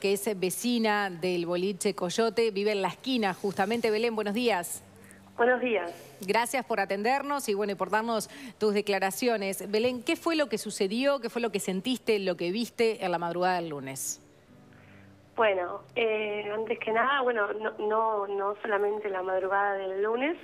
que es vecina del boliche Coyote, vive en la esquina justamente. Belén, buenos días. Buenos días. Gracias por atendernos y bueno, y por darnos tus declaraciones. Belén, ¿qué fue lo que sucedió? ¿Qué fue lo que sentiste, lo que viste en la madrugada del lunes? Bueno, antes que nada, bueno, no solamente la madrugada del lunes,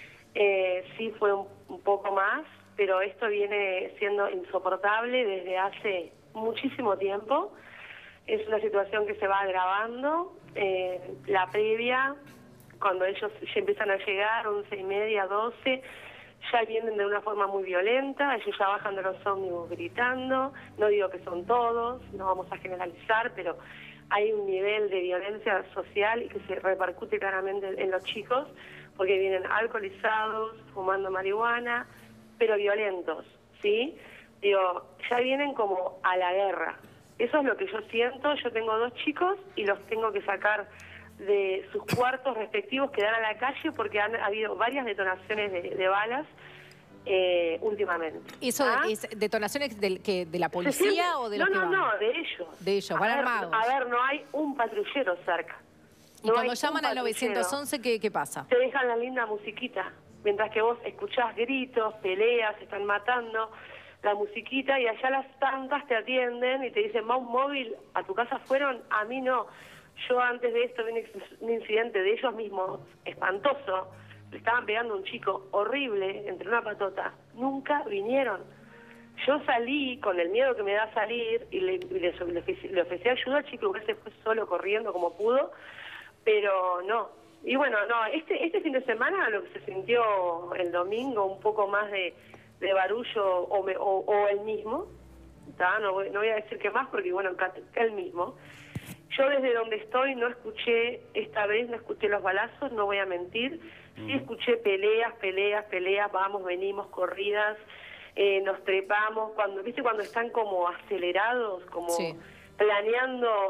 sí fue un poco más, pero esto viene siendo insoportable desde hace muchísimo tiempo. Es una situación que se va agravando. La previa, cuando ellos ya empiezan a llegar, 11:30, 12, ya vienen de una forma muy violenta, ellos ya bajan de los ómnibus gritando. No digo que son todos, no vamos a generalizar, pero hay un nivel de violencia social y que se repercute claramente en los chicos, porque vienen alcoholizados, fumando marihuana, pero violentos, ¿sí? Digo, ya vienen como a la guerra. Eso es lo que yo siento. Yo tengo 2 chicos y los tengo que sacar de sus cuartos respectivos que dan a la calle porque han habido varias detonaciones de balas últimamente. ¿Eso es detonaciones de la policía o de los que van? No, de ellos. De ellos, van armados. A ver, no hay un patrullero cerca. Y cuando llaman al 911, ¿qué pasa? Te dejan la linda musiquita, mientras que vos escuchás gritos, peleas, se están matando, la musiquita, y allá las tantas te atienden y te dicen, ¿va un móvil? ¿A tu casa fueron? A mí no. Yo antes de esto vi un incidente de ellos mismos, espantoso. Le estaban pegando a un chico horrible entre una patota. Nunca vinieron. Yo salí con el miedo que me da salir y le ofrecí ayuda al chico, que se fue solo corriendo como pudo, pero no. Y bueno, no, este fin de semana lo que se sintió el domingo, un poco más de barullo o el mismo, no voy a decir que más porque bueno, el mismo. Yo desde donde estoy no escuché, esta vez no escuché los balazos, no voy a mentir. Sí escuché peleas, vamos, venimos, corridas, nos trepamos, ¿viste cuando están como acelerados, como planeando?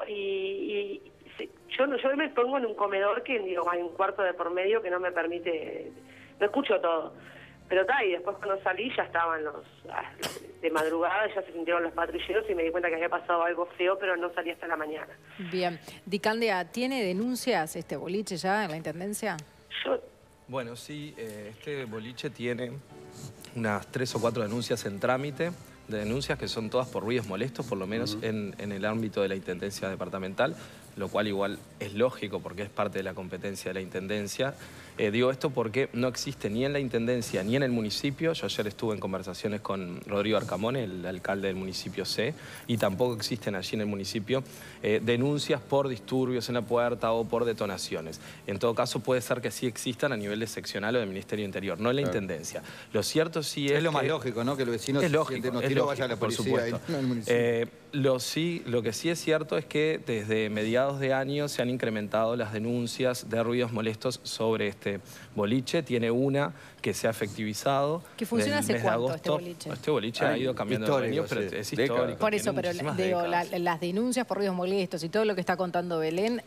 Yo me pongo en un comedor que digo, hay un cuarto de por medio que no me permite, no escucho todo. Pero y después cuando salí ya estaban de madrugada, ya se sintieron los patrulleros y me di cuenta que había pasado algo feo, pero no salí hasta la mañana. Bien. Dicandea, ¿tiene denuncias este boliche ya en la Intendencia? Bueno, sí, este boliche tiene unas 3 o 4 denuncias en trámite, de denuncias que son todas por ruidos molestos, por lo menos en el ámbito de la Intendencia Departamental, lo cual igual es lógico porque es parte de la competencia de la Intendencia. Digo esto porque no existe ni en la Intendencia ni en el municipio. Yo ayer estuve en conversaciones con Rodrigo Arcamone, el alcalde del municipio C, y tampoco existen allí en el municipio denuncias por disturbios en la puerta o por detonaciones. En todo caso puede ser que sí existan a nivel de seccional o del Ministerio de Interior, no en la Intendencia. Lo cierto sí es lo más lógico, ¿no? Que el vecino es lógico, vaya a la policía, por supuesto. No el municipio. Lo que sí es cierto es que desde mediados de año se han incrementado las denuncias de ruidos molestos sobre este boliche. Tiene una que se ha efectivizado. ¿Que funciona hace cuánto este boliche? Este boliche ha ido cambiando de dueños, pero es histórico. Por eso, pero digo, las denuncias por ruidos molestos y todo lo que está contando Belén,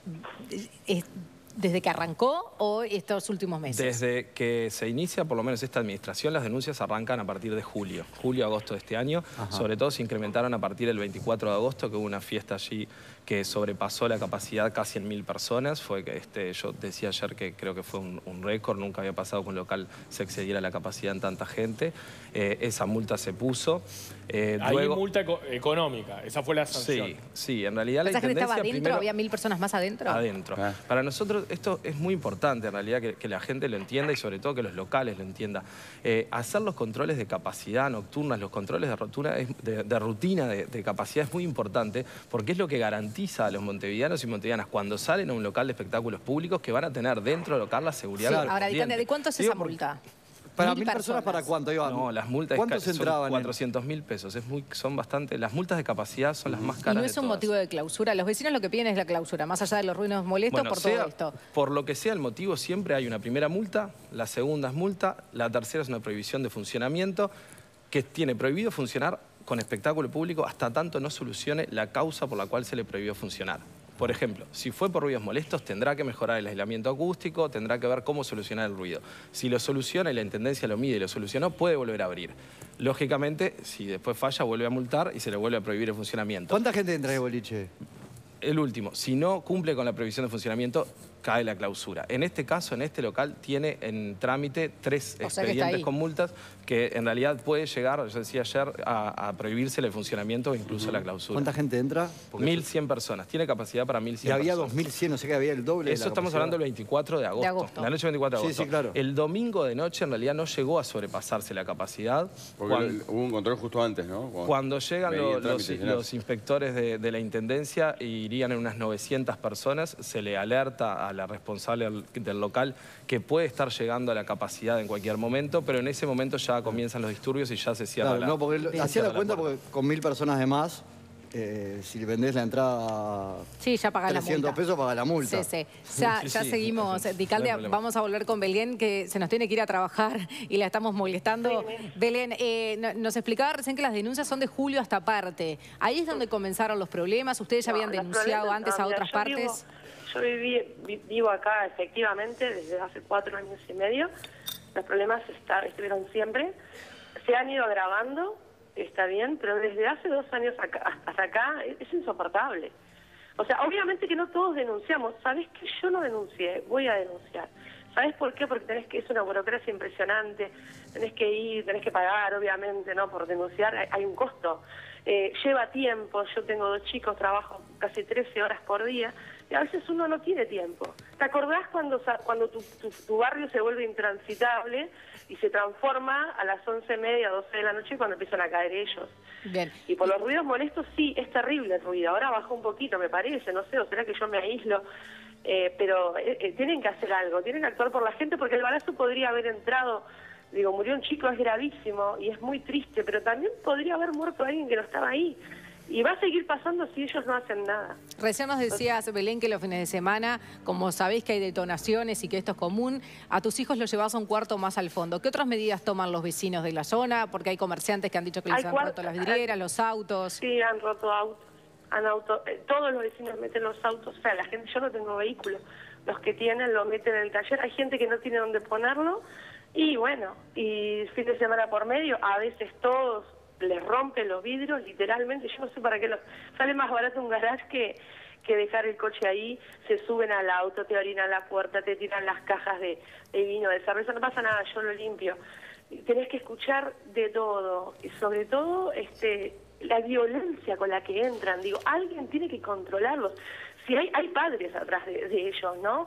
¿desde que arrancó o estos últimos meses? Desde que se inicia, por lo menos esta administración, las denuncias arrancan a partir de julio, agosto de este año. Sobre todo se incrementaron a partir del 24 de agosto, que hubo una fiesta allí que sobrepasó la capacidad casi en 1000 personas. Fue que yo decía ayer que creo que fue un récord, nunca había pasado que un local se excediera la capacidad en tanta gente. Esa multa se puso. Hay multa económica, esa fue la sanción. Sí, en realidad la Intendencia estaba adentro, primero, ¿había 1000 personas más adentro? Adentro. Para nosotros esto es muy importante en realidad que la gente lo entienda y sobre todo que los locales lo entiendan. Hacer los controles de capacidad nocturnas, los controles de rutina de capacidad es muy importante porque es lo que garantiza a los montevideanos y montevideanas cuando salen a un local de espectáculos públicos que van a tener dentro del local la seguridad. Ahora, ¿de cuánto es esa multa? ¿Para 1000 personas para cuánto? No, las multas ¿cuántos son entraban? 400.000 pesos. Son bastante. Las multas de capacidad son las más caras. ¿Y no es un motivo de clausura? Los vecinos lo que piden es la clausura, más allá de los ruidos molestos por todo esto. Por lo que sea el motivo, siempre hay una primera multa, la segunda es multa, la tercera es una prohibición de funcionamiento que tiene prohibido funcionar con espectáculo público hasta tanto no solucione la causa por la cual se le prohibió funcionar. Por ejemplo, si fue por ruidos molestos, tendrá que mejorar el aislamiento acústico, tendrá que ver cómo solucionar el ruido. Si lo soluciona y la Intendencia lo mide y lo solucionó, puede volver a abrir. Lógicamente, si después falla, vuelve a multar y se le vuelve a prohibir el funcionamiento. ¿Cuánta gente entra de boliche? el último, si no cumple con la previsión de funcionamiento, cae la clausura. En este caso, en este local, tiene en trámite 3 expedientes con multas que en realidad puede llegar, yo decía ayer, a prohibirse el funcionamiento o incluso la clausura. ¿Cuánta gente entra? 1.100 personas. Tiene capacidad para 1.100 personas. Y había 2.100, o sea que había el doble. Eso estamos hablando el 24 de agosto. La noche del 24 de agosto. Sí, claro. El domingo de noche en realidad no llegó a sobrepasarse la capacidad. Porque hubo un control justo antes, ¿no? Cuando llegan los inspectores de la Intendencia, irían en unas 900 personas, se le alerta a la responsable del local que puede estar llegando a la capacidad en cualquier momento, pero en ese momento ya comienzan los disturbios y ya se cierra no, porque hacía la cuenta porque con 1.000 personas de más, si vendés la entrada ya paga 300 pesos, paga la multa. Ya seguimos. Dicalde, vamos a volver con Belén, que se nos tiene que ir a trabajar y la estamos molestando. Belén, nos explicaba recién que las denuncias son de julio hasta parte. Ahí es donde comenzaron los problemas. ¿Ustedes ya habían denunciado antes a otras partes? Yo vivo acá efectivamente desde hace 4 años y medio. Los problemas estuvieron siempre. Se han ido agravando, está bien, pero desde hace 2 años hasta acá es insoportable. O sea, obviamente que no todos denunciamos. ¿Sabés qué? Yo no denuncié, voy a denunciar. ¿Sabés por qué? Porque es una burocracia impresionante. Tenés que ir, tenés que pagar, obviamente, ¿no? Por denunciar hay un costo. Lleva tiempo. Yo tengo 2 chicos, trabajo casi 13 horas por día. Y a veces uno no tiene tiempo. ¿Te acordás cuando tu barrio se vuelve intransitable y se transforma a las 11:30, 12 de la noche cuando empiezan a caer ellos? Bien. Y por los ruidos molestos, sí, es terrible el ruido. Ahora bajó un poquito, me parece, no sé, o será que yo me aíslo. Pero tienen que hacer algo, tienen que actuar por la gente, porque el balazo podría haber entrado, digo, murió un chico, es gravísimo y es muy triste, pero también podría haber muerto alguien que no estaba ahí. Y va a seguir pasando si ellos no hacen nada. Recién nos decías, Belén, que los fines de semana, como sabéis que hay detonaciones y que esto es común, a tus hijos los llevas a un cuarto más al fondo. ¿Qué otras medidas toman los vecinos de la zona? Porque hay comerciantes que han dicho que les han roto las vidrieras, los autos. Sí, han roto autos. Todos los vecinos meten los autos. O sea, la gente, yo no tengo vehículo. Los que tienen lo meten en el taller. Hay gente que no tiene dónde ponerlo. Y bueno, y fin de semana por medio, a veces todos les rompen los vidrios, literalmente. Yo no sé para qué sale más barato un garage que dejar el coche ahí. Se suben al auto, te orinan la puerta, te tiran las cajas de vino, de cerveza. No pasa nada, yo lo limpio. Tenés que escuchar de todo, y sobre todo la violencia con la que entran. Digo, alguien tiene que controlarlos. Si hay padres atrás de ellos, ¿no?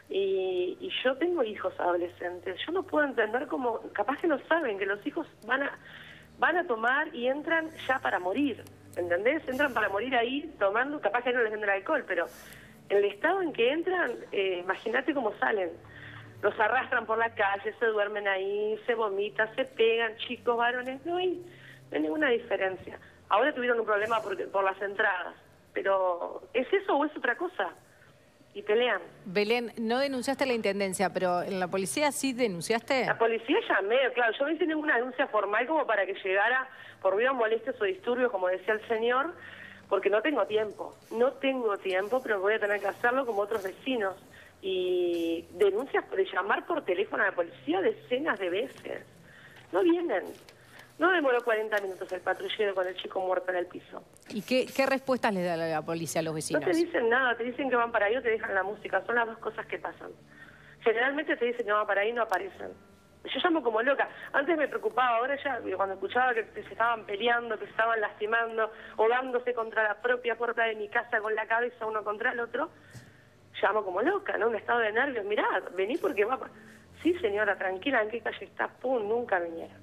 Y yo tengo hijos adolescentes. Yo no puedo entender cómo, capaz que no saben que los hijos van a tomar y entran ya para morir, ¿entendés? Entran para morir ahí tomando, capaz que no les venden alcohol, pero en el estado en que entran, imagínate cómo salen. Los arrastran por la calle, se duermen ahí, se vomitan, se pegan, chicos, varones, no hay ninguna diferencia. Ahora tuvieron un problema por las entradas, pero ¿es eso o es otra cosa? Y pelean. Belén, no denunciaste a la Intendencia, pero ¿en la policía sí denunciaste? La policía llamé, claro, yo no hice ninguna denuncia formal como para que llegara por ruidos molestos o disturbios, como decía el señor, porque no tengo tiempo. No tengo tiempo, pero voy a tener que hacerlo como otros vecinos. Y denuncias de llamar por teléfono a la policía decenas de veces. No vienen. No demoró 40 minutos el patrullero con el chico muerto en el piso. ¿Y qué respuestas les da la policía a los vecinos? No te dicen nada, te dicen que van para ahí o te dejan la música. Son las dos cosas que pasan. Generalmente te dicen que van para ahí y no aparecen. Yo llamo como loca. Antes me preocupaba, ahora ya cuando escuchaba que se estaban peleando, que se estaban lastimando o dándose contra la propia puerta de mi casa con la cabeza uno contra el otro, llamo como loca, ¿no? Un estado de nervios. Mirá, vení porque va... Sí, señora, tranquila, ¿en qué calle está? Pum, nunca vinieron.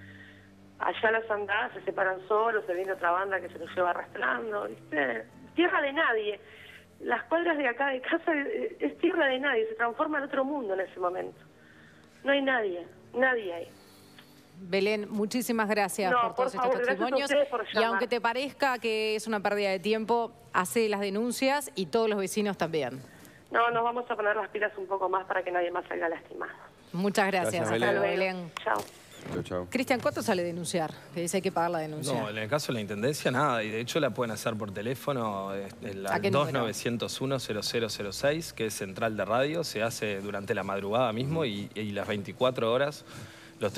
Allá las andadas se separan solos, se viene otra banda que se los lleva arrastrando, ¿viste? Tierra de nadie. Las cuadras de acá de casa es tierra de nadie, se transforma en otro mundo en ese momento. No hay nadie hay. Belén, muchísimas gracias por todos estos testimonios. Y aunque te parezca que es una pérdida de tiempo, hace las denuncias y todos los vecinos también. No, nos vamos a poner las pilas un poco más para que nadie más salga lastimado. Muchas gracias. Hasta luego, Belén. Chao. Chau. Cristian, ¿cuánto sale denunciar? Que dice hay que pagar la denuncia. No, en el caso de la Intendencia nada, y de hecho la pueden hacer por teléfono al 2901-0006, que es central de radio, se hace durante la madrugada mismo y las 24 horas Los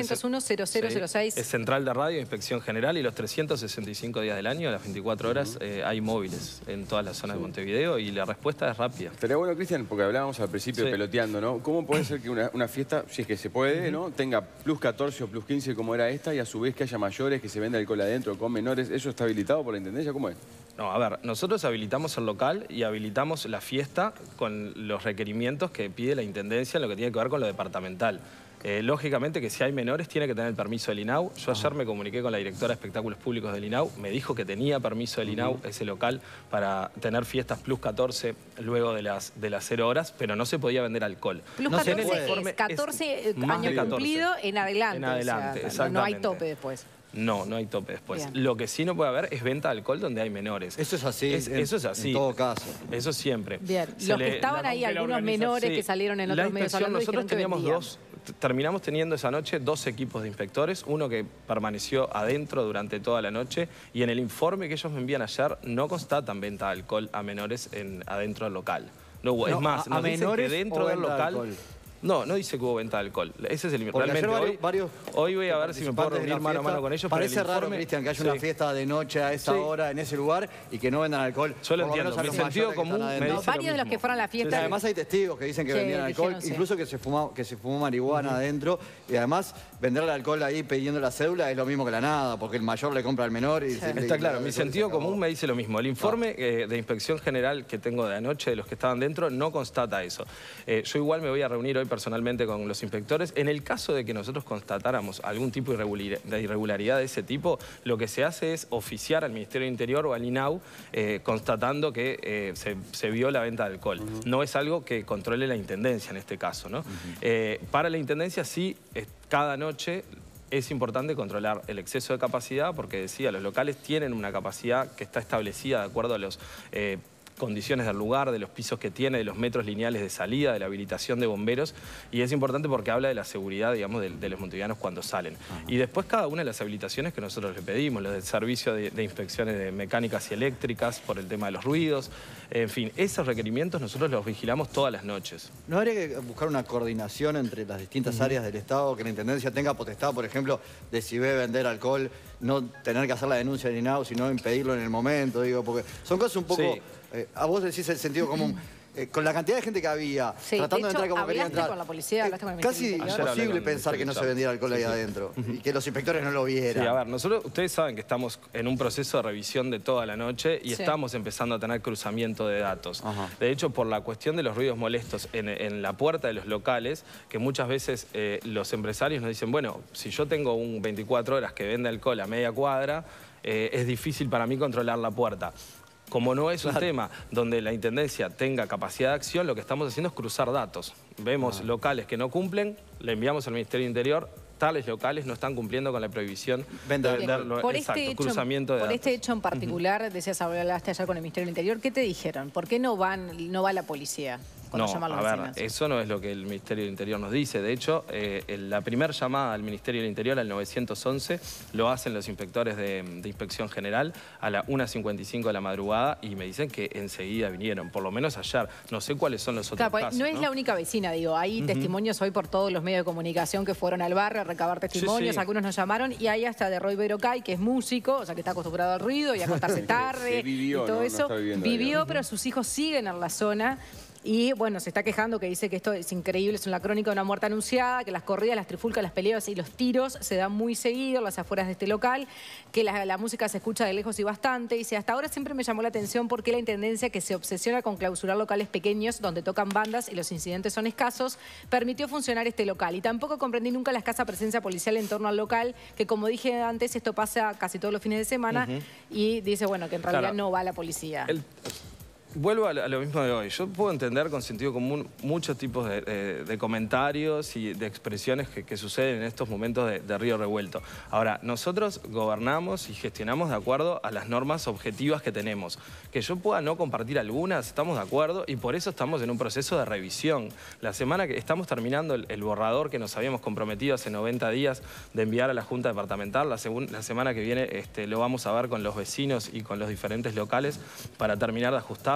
2901-0006. Sí, es central de radio, inspección general, y los 365 días del año, a las 24 horas, hay móviles en toda la zona de Montevideo y la respuesta es rápida. Estaría bueno, Cristian, porque hablábamos al principio peloteando, ¿no? ¿Cómo puede ser que una fiesta, si es que se puede, ¿no? tenga plus 14 o plus 15 como era esta y a su vez que haya mayores, que se venda alcohol adentro con menores? ¿Eso está habilitado por la Intendencia? ¿Cómo es? No, a ver, nosotros habilitamos el local y habilitamos la fiesta con los requerimientos que pide la Intendencia en lo que tiene que ver con lo departamental. Lógicamente que si hay menores tiene que tener el permiso del INAU. Yo ayer me comuniqué con la directora de espectáculos públicos del INAU, me dijo que tenía permiso del INAU ese local para tener fiestas plus 14 luego de las 0 horas, pero no se podía vender alcohol. Plus no 14 es 14 años cumplido en adelante. En adelante, o sea, no hay tope después. No, no hay tope después. Bien. Lo que sí no puede haber es venta de alcohol donde hay menores. Eso es así. Eso es así. En todo caso. Eso siempre. Bien. Los que estaban ahí, algunos menores que salieron en otros medios hablando, nosotros dijeron que teníamos terminamos teniendo esa noche 2 equipos de inspectores, uno que permaneció adentro durante toda la noche, y en el informe que ellos me envían ayer no constatan venta de alcohol a menores adentro del local. No hubo. Es más, nos dicen que dentro del local... No, no dice que hubo venta de alcohol. Ese es el informe. Realmente hoy voy a ver si me puedo reunir mano a mano con ellos. Parece raro, Cristian, que haya una fiesta de noche a esa hora en ese lugar y que no vendan alcohol. Yo lo entiendo. Mi sentido común me dice varios de los que fueron a la fiesta. Además hay testigos que dicen que vendían alcohol, incluso que se fumó marihuana adentro. Y además vender el alcohol ahí pidiendo la cédula es lo mismo que la nada, porque el mayor le compra al menor y está claro. Mi sentido común me dice lo mismo. El informe de inspección general que tengo de anoche de los que estaban dentro no constata eso. Yo igual me voy a reunir hoy personalmente con los inspectores. En el caso de que nosotros constatáramos algún tipo de irregularidad de ese tipo, lo que se hace es oficiar al Ministerio del Interior o al INAU constatando que se vio la venta de alcohol. No es algo que controle la Intendencia en este caso, ¿no? Para la Intendencia sí, cada noche es importante controlar el exceso de capacidad, porque decía, los locales tienen una capacidad que está establecida de acuerdo a los... condiciones del lugar, de los pisos que tiene, de los metros lineales de salida, de la habilitación de bomberos, y es importante porque habla de la seguridad, digamos, de los montevideanos cuando salen. Y después cada una de las habilitaciones que nosotros le pedimos, los del servicio de inspecciones de mecánicas y eléctricas por el tema de los ruidos, en fin, esos requerimientos nosotros los vigilamos todas las noches. ¿No habría que buscar una coordinación entre las distintas áreas del Estado, que la Intendencia tenga potestad, por ejemplo, de si ve vender alcohol, no tener que hacer la denuncia del INAU, sino impedirlo en el momento, digo, porque son cosas un poco... a vos decís el sentido común. Con la cantidad de gente que había, tratando de entrar como quería entrar, con la policía, hablaste con el casi imposible pensar que no se vendiera alcohol ahí adentro y que los inspectores no lo vieran. Sí, a ver, ustedes saben que estamos en un proceso de revisión de toda la noche y estamos empezando a tener cruzamiento de datos. De hecho, por la cuestión de los ruidos molestos en la puerta de los locales, que muchas veces los empresarios nos dicen, bueno, si yo tengo un 24 horas que vende alcohol a media cuadra, es difícil para mí controlar la puerta. Como no es un tema donde la Intendencia tenga capacidad de acción, lo que estamos haciendo es cruzar datos. Vemos locales que no cumplen, le enviamos al Ministerio del Interior, tales locales no están cumpliendo con la prohibición de venderlo. Por este hecho en particular, decías, hablaste ayer con el Ministerio del Interior, ¿qué te dijeron? ¿Por qué no va la policía? No, a ver, eso no es lo que el Ministerio del Interior nos dice. De hecho, la primera llamada al Ministerio del Interior, al 911, lo hacen los inspectores de Inspección General a las 1:55 de la madrugada y me dicen que enseguida vinieron, por lo menos ayer. No sé cuáles son los otros casos. No es la única vecina, digo. Hay testimonios hoy por todos los medios de comunicación que fueron al barrio a recabar testimonios. Algunos nos llamaron y hay hasta de Roy Berocay, que es músico, o sea, que está acostumbrado al ruido y a acostarse tarde. Vivió, y todo eso. Vivió, pero sus hijos siguen en la zona. Y bueno, se está quejando, que dice que esto es increíble, es una crónica de una muerte anunciada, que las corridas, las trifulcas, las peleas y los tiros se dan muy seguido en las afueras de este local, que la música se escucha de lejos y bastante. Dice, hasta ahora siempre me llamó la atención porque la Intendencia, que se obsesiona con clausurar locales pequeños donde tocan bandas y los incidentes son escasos, permitió funcionar este local. Y tampoco comprendí nunca la escasa presencia policial en torno al local, que como dije antes, esto pasa casi todos los fines de semana, y dice, bueno, que en realidad no va la policía. Vuelvo a lo mismo de hoy. Yo puedo entender con sentido común muchos tipos de comentarios y de expresiones que suceden en estos momentos de río revuelto. Ahora, nosotros gobernamos y gestionamos de acuerdo a las normas objetivas que tenemos. Que yo pueda no compartir algunas, estamos de acuerdo, y por eso estamos en un proceso de revisión. La semana que estamos terminando el borrador que nos habíamos comprometido hace 90 días de enviar a la Junta Departamental. La semana que viene lo vamos a ver con los vecinos y con los diferentes locales para terminar de ajustar.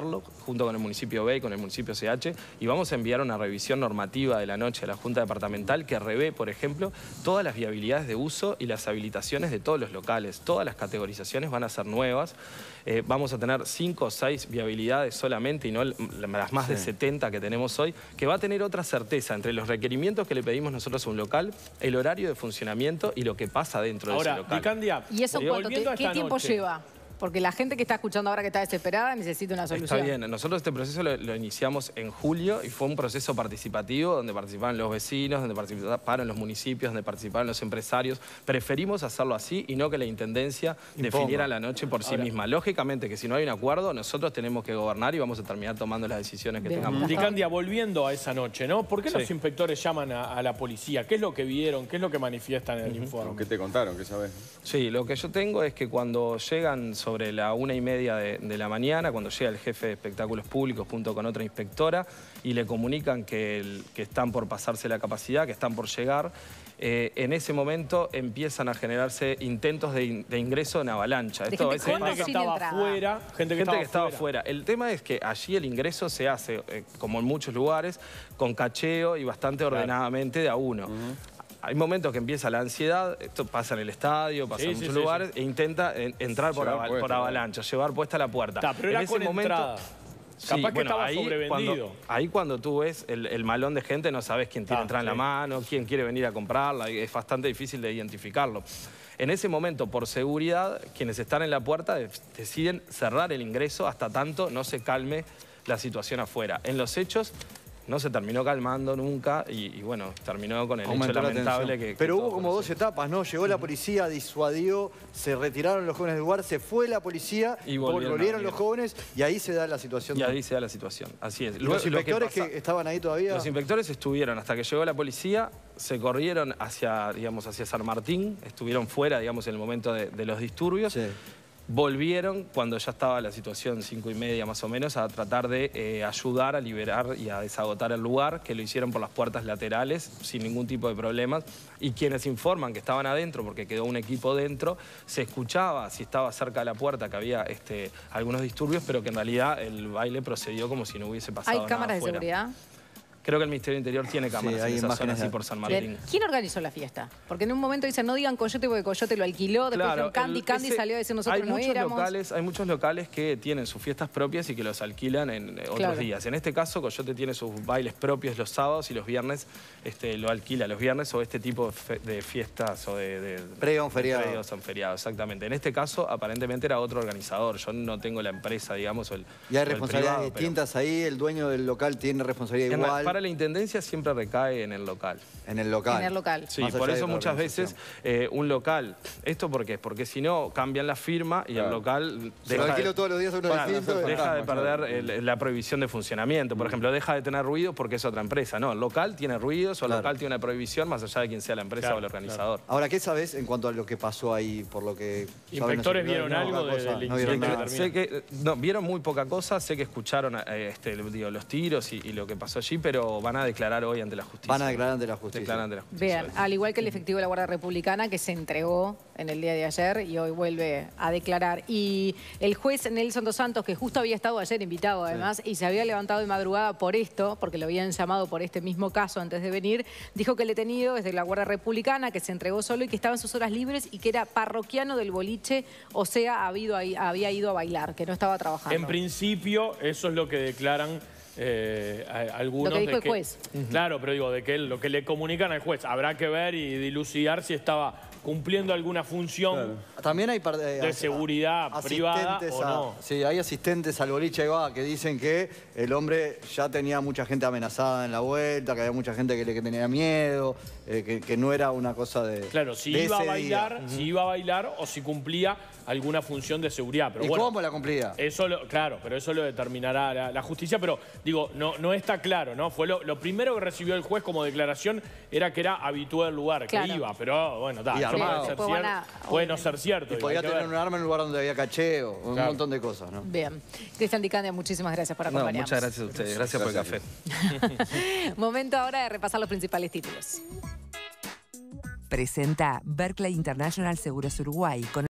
analizarlo junto con el municipio B y con el municipio CH y vamos a enviar una revisión normativa de la noche a la Junta Departamental que revé, por ejemplo, todas las viabilidades de uso y las habilitaciones de todos los locales. Todas las categorizaciones van a ser nuevas. Vamos a tener 5 o 6 viabilidades solamente y no las más de 70 que tenemos hoy, que va a tener otra certeza entre los requerimientos que le pedimos nosotros a un local, el horario de funcionamiento y lo que pasa dentro de ese local. Dicandia, ¿Y eso qué tiempo lleva? Porque la gente que está escuchando ahora que está desesperada necesita una solución. Está bien, nosotros este proceso lo iniciamos en julio y fue un proceso participativo donde participaron los vecinos, donde participaron los municipios, donde participaron los empresarios. Preferimos hacerlo así y no que la Intendencia definiera la noche por sí misma. Lógicamente que si no hay un acuerdo, nosotros tenemos que gobernar y vamos a terminar tomando las decisiones que tengamos. Dicandia, volviendo a esa noche, ¿no? ¿Por qué los inspectores llaman a la policía? ¿Qué es lo que vieron? ¿Qué es lo que manifiestan en el informe? ¿Qué te contaron? ¿Qué sabes? Sí, lo que yo tengo es que cuando llegan sobre la 1:30 de la mañana, cuando llega el jefe de espectáculos públicos junto con otra inspectora y le comunican que están por pasarse la capacidad, que están por llegar, en ese momento empiezan a generarse intentos de ingreso en avalancha. Esto a veces gente que estaba afuera, gente que estaba afuera. El tema es que allí el ingreso se hace, como en muchos lugares, con cacheo y bastante ordenadamente de a uno. Hay momentos que empieza la ansiedad, esto pasa en el estadio, pasa en muchos lugares, e intenta entrar por avalancha, llevar puesta la puerta. Pero era con entrada. Capaz que estaba sobrevendido. Ahí cuando tú ves el malón de gente no sabes quién tiene entrada en la mano, quién quiere venir a comprarla, es bastante difícil de identificarlo. En ese momento, por seguridad, quienes están en la puerta deciden cerrar el ingreso hasta tanto no se calme la situación afuera. En los hechos no se terminó calmando nunca y bueno, terminó con el hecho lamentable que... Pero hubo como 2 etapas, ¿no? Llegó la policía, disuadió, se retiraron los jóvenes del lugar, se fue la policía, y volvieron los jóvenes y ahí se da la situación. Y ahí se da la situación, así es. ¿Los inspectores que estaban ahí todavía? Los inspectores estuvieron hasta que llegó la policía, se corrieron hacia San Martín, estuvieron fuera, digamos, en el momento de los disturbios. Sí. Volvieron cuando ya estaba la situación 5:30 más o menos a tratar de ayudar a liberar y a desagotar el lugar, que lo hicieron por las puertas laterales sin ningún tipo de problemas. Y quienes informan que estaban adentro, porque quedó un equipo dentro, se escuchaba si estaba cerca de la puerta que había algunos disturbios, pero que en realidad el baile procedió como si no hubiese pasado nada. ¿Hay cámaras de seguridad? Creo que el Ministerio del Interior tiene cámaras en esa zona, así por San Martín. Bien. ¿Quién organizó la fiesta? Porque en un momento dicen, no digan Coyote porque Coyote lo alquiló, después dijeron Candy salió a decir nosotros no éramos. Hay muchos locales que tienen sus fiestas propias y que los alquilan en otros días. En este caso, Coyote tiene sus bailes propios los sábados y los viernes lo alquila los viernes o este tipo de fiestas o de previo a un feriado. Previos a un feriado, exactamente. En este caso, aparentemente era otro organizador. Yo no tengo la empresa, digamos, ¿Y hay responsabilidades distintas ahí? ¿El dueño del local tiene responsabilidad igual? Para la Intendencia siempre recae en el local. En el local. En el local. Sí, por eso muchas veces un local. ¿Esto por qué? Porque si no, cambian la firma y el local... Se lo alquilo todos los días a uno distinto. Deja de perder la prohibición de funcionamiento. Por ejemplo, deja de tener ruido porque es otra empresa. No, el local tiene ruidos o el local tiene una prohibición más allá de quién sea la empresa o el organizador. Ahora, ¿qué sabes en cuanto a lo que pasó ahí? Por lo que ¿Inspectores vieron algo del incidente? Sé que vieron muy poca cosa. Sé que escucharon los tiros y lo que pasó allí, pero van a declarar hoy ante la justicia. Van a declarar ante la justicia. Vean, al igual que el efectivo de la Guardia Republicana que se entregó en el día de ayer y hoy vuelve a declarar. Y el juez Nelson Dos Santos, que justo había estado ayer invitado además y se había levantado de madrugada por esto, porque lo habían llamado por este mismo caso antes de venir, dijo que el detenido es de la Guardia Republicana, que se entregó solo y que estaba en sus horas libres y que era parroquiano del boliche, o sea, había ido a bailar, que no estaba trabajando. En principio, eso es lo que declaran algunos. Lo que dijo el juez. Claro, pero digo, de que lo que le comunican al juez. Habrá que ver y dilucidar si estaba cumpliendo alguna función también hay de seguridad privada o no. Sí, hay asistentes al boliche que dicen que el hombre ya tenía mucha gente amenazada en la vuelta, que había mucha gente que tenía miedo, que no era una cosa de... Claro, si iba a bailar o si cumplía alguna función de seguridad. Pero ¿Y bueno, cómo la cumplía? Claro, pero eso lo determinará la justicia. Pero digo, no está claro, ¿no? Fue lo primero que recibió el juez como declaración era que era habitual el lugar, que iba. Pero bueno, puede no ser cierto. Y podía tener un arma en un lugar donde había cacheo, un montón de cosas, ¿no? Bien. Cristian Dicandia, muchísimas gracias por acompañarnos. Muchas gracias a ustedes. Gracias por el café. Momento ahora de repasar los principales títulos. Presenta Berkeley International Seguros Uruguay con